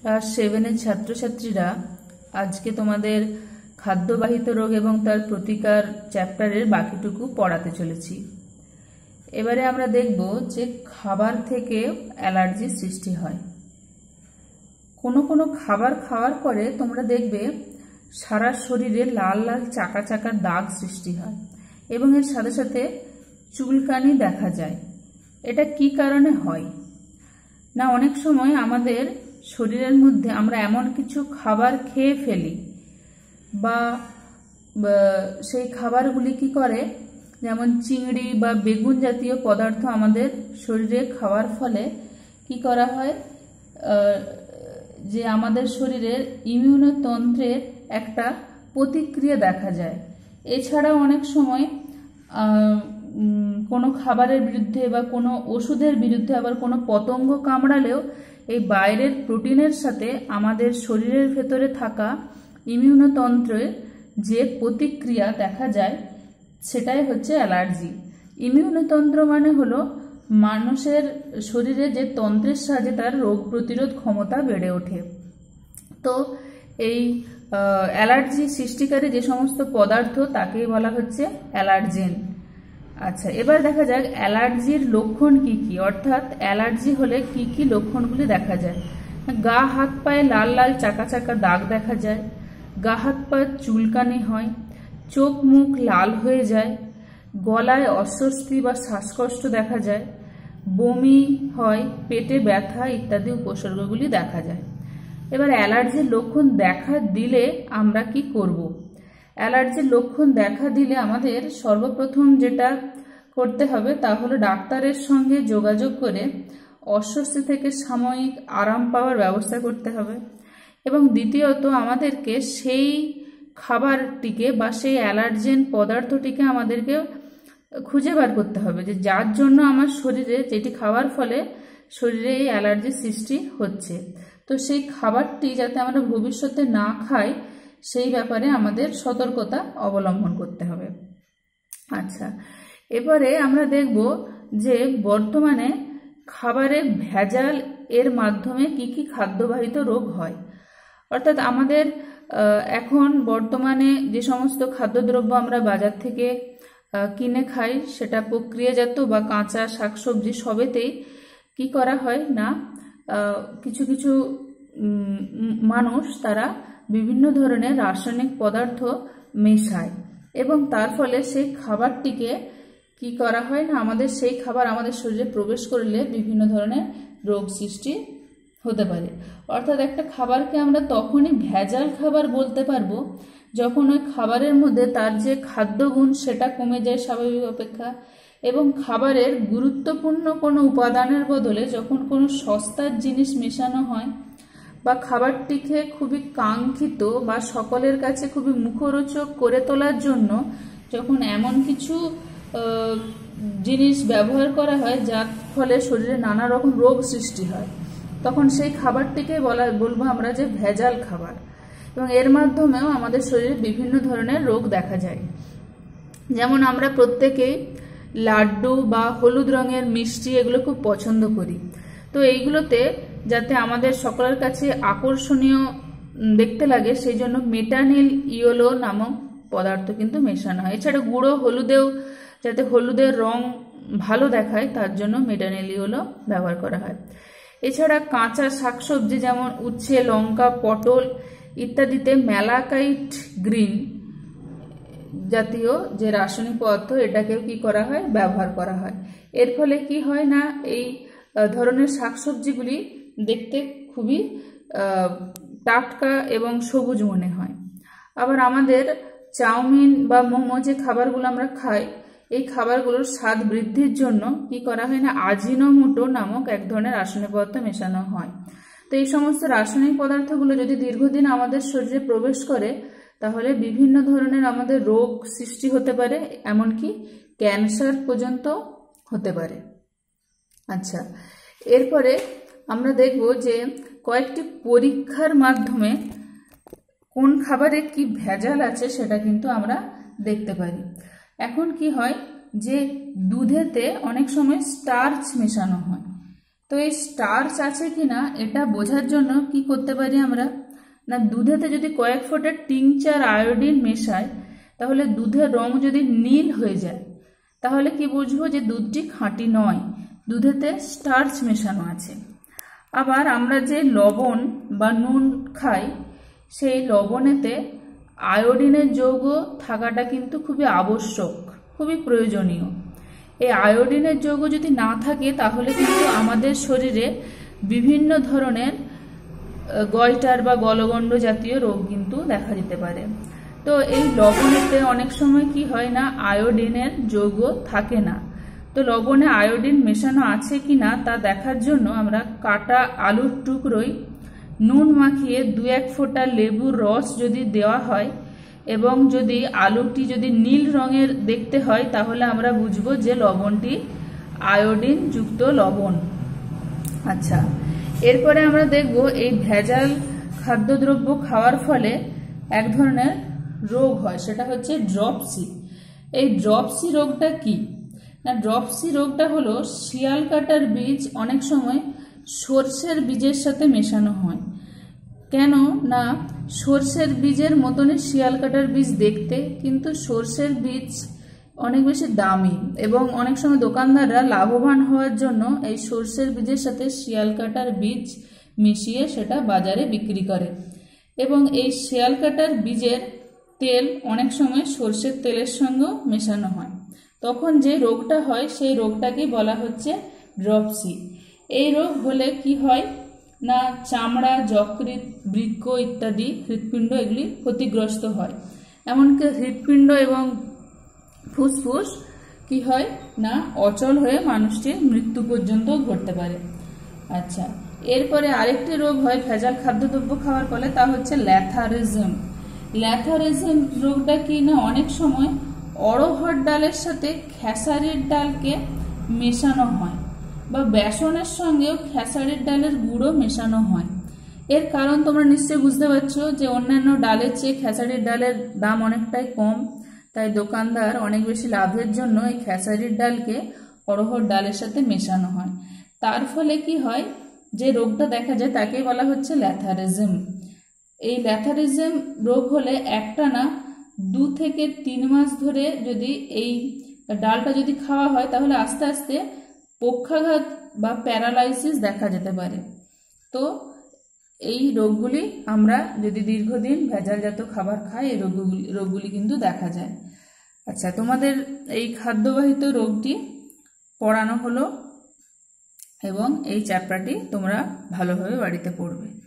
Class 7-এর ছাত্রছাত্রীরা আজকে তোমাদের খাদ্যবাহিত রোগ এবং তার প্রতিকার চ্যাপ্টারের বাকিটুকু পড়াতে চলেছি। এবারে আমরা দেখব যে খাবার থেকে অ্যালার্জির সৃষ্টি হয়। কোনো কোনো খাবার খাওয়ার পরে তোমরা দেখবে সারা শরীরে লাল লাল চাকা চাকার দাগ সৃষ্টি হয় এবং এর সাথে সাথে চুলকানি দেখা যায়। এটা কি কারণে হয় না, অনেক সময় আমাদের শরীরের মধ্যে আমরা এমন কিছু খাবার খেয়ে ফেলি বা সেই খাবারগুলি কি করে, যেমন চিংড়ি বা বেগুন জাতীয় পদার্থ আমাদের শরীরে খাওয়ার ফলে কি করা হয়, যে আমাদের শরীরের ইমিউনতন্ত্রের একটা প্রতিক্রিয়া দেখা যায়। এছাড়াও অনেক সময় কোনো খাবারের বিরুদ্ধে বা কোনো ওষুধের বিরুদ্ধে আবার কোনো পতঙ্গ কামড়ালেও এই বাইরের প্রোটিনের সাথে আমাদের শরীরের ভেতরে থাকা ইমিউনতন্ত্রের যে প্রতিক্রিয়া দেখা যায় সেটাই হচ্ছে অ্যালার্জি। ইমিউনতন্ত্র মানে হলো মানুষের শরীরে যে তন্ত্রের সাহায্যে তার রোগ প্রতিরোধ ক্ষমতা বেড়ে ওঠে। তো এই অ্যালার্জি সৃষ্টিকারী যে সমস্ত পদার্থ তাকেই বলা হচ্ছে অ্যালার্জেন। আচ্ছা, এবার দেখা যাক অ্যালার্জির লক্ষণ কি কি, অর্থাৎ অ্যালার্জি হলে কি কি লক্ষণগুলি দেখা যায়। গা হাত পায়ে লাল লাল চাকা চাকা দাগ দেখা যায়, গা হাত পায়ে চুলকানি হয়, চোখ মুখ লাল হয়ে যায়, গলায় অস্বস্তি বা শ্বাসকষ্ট দেখা যায়, বমি হয়, পেটে ব্যথা ইত্যাদি উপসর্গগুলি দেখা যায়। এবার অ্যালার্জির লক্ষণ দেখা দিলে আমরা কি করব? অ্যালার্জির লক্ষণ দেখা দিলে আমাদের সর্বপ্রথম যেটা করতে হবে তা হলো ডাক্তারের সঙ্গে যোগাযোগ করে অস্বস্তি থেকে সাময়িক আরাম পাওয়ার ব্যবস্থা করতে হবে এবং দ্বিতীয়ত আমাদেরকে সেই খাবারটিকে বা সেই অ্যালার্জেন পদার্থটিকে আমাদেরকে খুঁজে বার করতে হবে যে যার জন্য আমার শরীরে, যেটি খাওয়ার ফলে শরীরে এই অ্যালার্জির সৃষ্টি হচ্ছে। তো সেই খাবারটি যাতে আমরা ভবিষ্যতে না খাই সেই ব্যাপারে আমাদের সতর্কতা অবলম্বন করতে হবে। আচ্ছা, এবারে আমরা দেখব যে বর্তমানে খাবারে ভেজাল এর মাধ্যমে কি কি খাদ্যবাহিত রোগ হয়। অর্থাৎ আমাদের এখন বর্তমানে যে সমস্ত খাদ্যদ্রব্য আমরা বাজার থেকে কিনে খাই সেটা প্রক্রিয়াজাত বা কাঁচা শাকসবজি সবেতেই কি করা হয় না, কিছু কিছু মানুষ তারা বিভিন্ন ধরনের রাসায়নিক পদার্থ মেশায় এবং তার ফলে সেই খাবারটিকে কি করা হয় না, আমাদের সেই খাবার আমাদের শরীরে প্রবেশ করলে বিভিন্ন ধরনের রোগ সৃষ্টি হতে পারে। অর্থাৎ একটা খাবারকে আমরা তখনই ভেজাল খাবার বলতে পারবো যখন ওই খাবারের মধ্যে তার যে খাদ্যগুণ সেটা কমে যায় স্বাভাবিক অপেক্ষা এবং খাবারের গুরুত্বপূর্ণ কোনো উপাদানের বদলে যখন কোনো সস্তার জিনিস মেশানো হয় বা খাবারটিকে খুবই কাঙ্ক্ষিত বা সকলের কাছে খুবই মুখরোচক করে তোলার জন্য যখন এমন কিছু জিনিস ব্যবহার করা হয় যার ফলে শরীরে নানা রকম রোগ সৃষ্টি হয়, তখন সেই খাবারটিকে বলবো আমরা যে ভেজাল খাবার এবং এর মাধ্যমেও আমাদের শরীরে বিভিন্ন ধরনের রোগ দেখা যায়। যেমন আমরা প্রত্যেকেই লাড্ডু বা হলুদ রঙের মিষ্টি এগুলো খুব পছন্দ করি। তো এইগুলোতে যাতে আমাদের সকলের কাছে আকর্ষণীয় দেখতে লাগে সেই জন্য মেটানিল ইয়েলো নামক পদার্থ কিন্তু মেশানো হয়। এছাড়া গুঁড়ো হলুদেও যাতে হলুদের রং ভালো দেখায় তার জন্য মেটানিল ইয়েলো ব্যবহার করা হয়। এছাড়া কাঁচা শাকসবজি যেমন উচ্ছে, লঙ্কা, পটল ইত্যাদিতে ম্যালাকাইট গ্রিন জাতীয় যে রাসায়নিক পদার্থ এটাকেও কি করা হয়, ব্যবহার করা হয়। এর ফলে কি হয় না, এই ধরনের শাকসবজিগুলি দেখতে খুবই টাটকা এবং সবুজ মনে হয়। আবার আমাদের চাউমিন বা মোমো যে খাবারগুলো আমরা খাই এই খাবারগুলোর স্বাদ বৃদ্ধির জন্য কি করা হয় না, আজিনোমোটো নামক এক ধরনের রাসায়নিক পদার্থ মেশানো হয়। তো এই সমস্ত রাসায়নিক পদার্থগুলো যদি দীর্ঘদিন আমাদের শরীরে প্রবেশ করে তাহলে বিভিন্ন ধরনের আমাদের রোগ সৃষ্টি হতে পারে, এমনকি ক্যান্সার পর্যন্ত হতে পারে। আচ্ছা, এরপরে আমরা দেখব যে কয়েকটি পরীক্ষার মাধ্যমে কোন খাবারে কি ভেজাল আছে সেটা কিন্তু আমরা দেখতে পারি। এখন কি হয় যে দুধেতে অনেক সময় স্টার্চ মেশানো হয়, তো এই স্টার্চ আছে কিনা এটা বোঝার জন্য কি করতে পারি আমরা, না দুধেতে যদি কয়েক ফোঁটা টিংচার আয়োডিন মেশাই তাহলে দুধের রং যদি নীল হয়ে যায় তাহলে কি বুঝবো যে দুধটি খাঁটি নয়, দুধেতে স্টার্চ মেশানো আছে। আবার আমরা যে লবণ বা নুন খাই সেই লবণেতে আয়োডিনের যৌগ থাকাটা কিন্তু খুবই আবশ্যক, খুবই প্রয়োজনীয়। এই আয়োডিনের যৌগ যদি না থাকে তাহলে কিন্তু আমাদের শরীরে বিভিন্ন ধরনের গয়টার বা গলগণ্ড জাতীয় রোগ কিন্তু দেখা দিতে পারে। তো এই লবণেতে অনেক সময় কি হয় না, আয়োডিনের যৌগ থাকে না। তো লবণে আয়োডিন মেশানো আছে কি না তা দেখার জন্য আমরা কাটা আলুর টুকরোয় নুন মাখিয়ে 2-1 ফোঁটা লেবুর রস যদি দেওয়া হয় এবং যদি আলুটি যদি নীল রঙের দেখতে হয় তাহলে আমরা বুঝবো যে লবণটি আয়োডিন যুক্ত লবণ। আচ্ছা, এরপরে আমরা দেখব এই ভেজাল খাদ্যদ্রব্য খাওয়ার ফলে এক ধরনের রোগ হয়, সেটা হচ্ছে ড্রপসি। এই ড্রপসি রোগটা কি না, ড্রপসি রোগটা হলো শিয়াল কাটার বীজ অনেক সময় সর্ষের বীজের সাথে মেশানো হয়। কেন না, সর্ষের বীজের মতনই শিয়াল কাটার বীজ দেখতে, কিন্তু সর্ষের বীজ অনেক বেশি দামি এবং অনেক সময় দোকানদাররা লাভবান হওয়ার জন্য এই সর্ষের বীজের সাথে শিয়াল কাটার বীজ মিশিয়ে সেটা বাজারে বিক্রি করে এবং এই শিয়াল কাটার বীজের তেল অনেক সময় সর্ষের তেলের সঙ্গেও মেশানো হয়। তখন যে রোগটা হয় সেই রোগটাকে বলা হচ্ছে ড্রপসি। এই রোগ হলে কি হয় না, চামড়া, যকৃৎ, বৃক্ক ইত্যাদি হৃৎপিণ্ড এগুলি ক্ষতিগ্রস্ত হয়। এমনকি হৃৎপিণ্ড এবং ফুসফুস কি হয় না, অচল হয়ে মানুষটির মৃত্যু পর্যন্ত ঘটতে পারে। আচ্ছা, এরপরে আরেকটি রোগ হয় ভেজাল খাদ্যদ্রব্য খাওয়ার ফলে, তা হচ্ছে ল্যাথারিজম। ল্যাথারিজম রোগটা কি না, অনেক সময় অড়হর ডালের সাথে খেসারির ডালকে মেশানো হয় বা বেসনের সঙ্গেও খেসারির ডালের গুঁড়ো মেশানো হয়। এর কারণ তোমরা নিশ্চয়ই বুঝতে পারছো যে অন্যান্য ডালের চেয়ে খেসারির ডালের দাম অনেকটাই কম, তাই দোকানদার অনেক বেশি লাভের জন্য এই খেসারির ডালকে অড়হর ডালের সাথে মেশানো হয়। তার ফলে কি হয়, যে রোগটা দেখা যায় তাকে বলা হচ্ছে ল্যাথারিজম। এই ল্যাথারিজম রোগ হলে একটানা 2 থেকে 3 মাস ধরে যদি এই ডালটা যদি খাওয়া হয় তাহলে আস্তে আস্তে পক্ষাঘাত বা প্যারালাইসিস দেখা যেতে পারে। তো এই রোগগুলি আমরা যদি দীর্ঘদিন ভেজালজাত খাবার খাই এই রোগগুলি কিন্তু দেখা যায়। আচ্ছা, তোমাদের এই খাদ্যবাহিত রোগটি পড়ানো হলো এবং এই চ্যাপ্টারটি তোমরা ভালোভাবে বাড়িতে পড়বে।